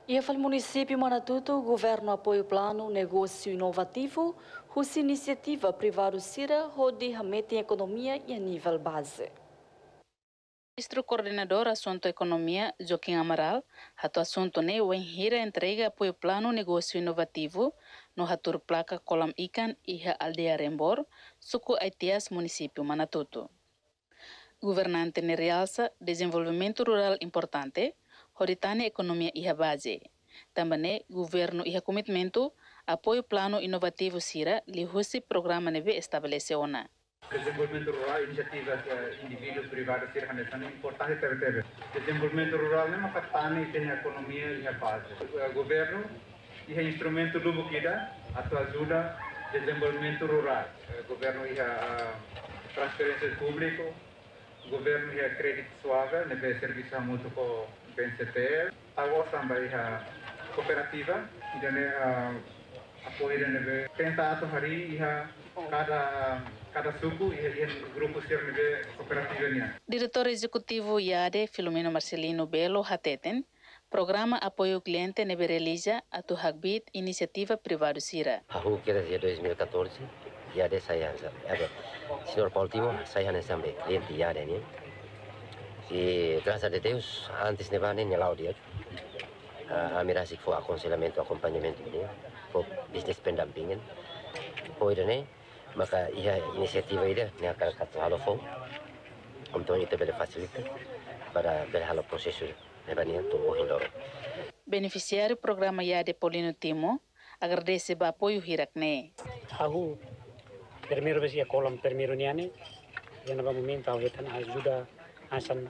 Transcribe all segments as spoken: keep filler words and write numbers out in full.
E a município Manatuto, o governo apoia o plano negócio inovativo, whose iniciativa privada sira rode remete em economia e a nível base. Ministro Coordenador Assunto Economia, Joaquim Amaral, hato assunto ne o enhira entrega apoio plano negócio inovativo no hatur placa kolam ikan iha aldeia Rembor, suku Aitias município Manatuto. Governante ne realça desenvolvimento rural importante, horitane economia iha base. Também governo iha comitimento apoio plano inovativo sira li husi programa neve estabelece ona. Desenvolvimento rural, iniciativas uh, indivíduos privados são importantes ter desenvolvimento rural não é tani tem a economia e a base. O governo é instrumento do buquida a tua ajuda desenvolvimento rural. O governo é a transferência pública, o governo é crédito suave, neve serviço muito com B N C T. Agora também a cooperativa, e a apoio neve tenta ato hari iha cada cada suku e grupo ser neve cooperativa. Diretor Executivo I A D E, Filomeno Marcelino Belo Hateten, programa apoio cliente neve realiza a tu hagbit iniciativa privada sira. Aku kira dia dois mil e quatorze, I A D E saya ada. Senhor Paulo Timo, saya nessa sampai cliente I A D E ni. E graças a Deus, antes de neva nem nelau dia. A mirasi foi aconselhamento, acompanhamento ini, foi business pendampingan. Foi ini, maka ia inisiativa ini ni akan kata halo foi, untuk itu boleh facilitar para berhalo prosesu nebanian tu ohindoro. Beneficiário programa I A D E Paulino Timo agradece o apoio hirakne. Aku primeiro vez ia kolam primeiro niane, yang naba momento awetan ajuda asan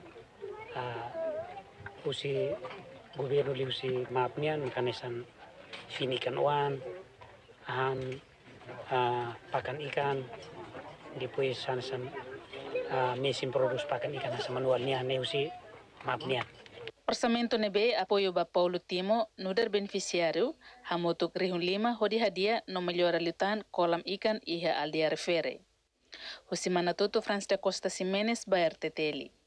usi governo liusi maapnian mekanesan finikan uan, ahan uh, pakan ikan, depois sanasan uh, mesin produs pakan ikan asa manual nian neusi maapnian. Orçamento nebe apoio ba Paulo Timo nuder beneficiário hamotuk rihun lima hodi hadia no melhora lutan kolam ikan iha aldeia refere. Husi Manatuto Franz da Costa Simenes ba R T T L.